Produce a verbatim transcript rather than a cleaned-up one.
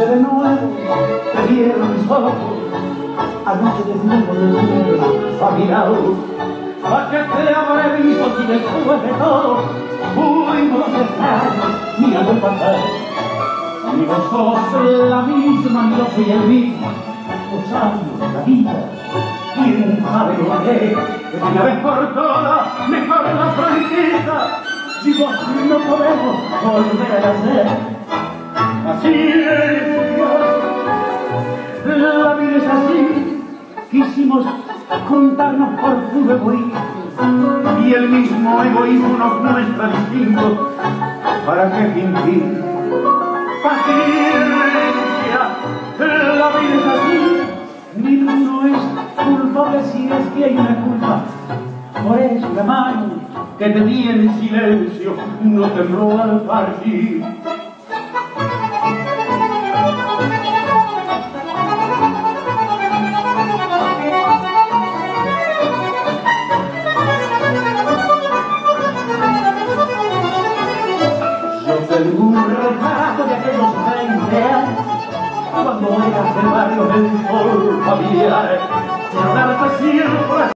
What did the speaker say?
Anoche de nuevo te vieron mis ojos, anoche de nuevo de luna fabilado. ¿A qué te habré visto si después de todo fuimos estar mirando el pasar? Ni vos sos la misma, ni yo soy el mismo. Los años, la vida, ¿quién sabe lo que? Que de una vez por todas, mejor la franqueza. Si vos no podemos volver a ser, así es Dios, la vida es así. Quisimos juntarnos por puro egoísmo y el mismo egoísmo nos muestra distinto. ¿Para qué fingir? Paciencia, la vida es así. Ninguno es culpable si es que hay una culpa. Por eso la mano que te di en silencio no tembló al partir. Yo tengo un retrato de aquellos veinte años, cuando eras del barrio del sol familiar, de hablarte siempre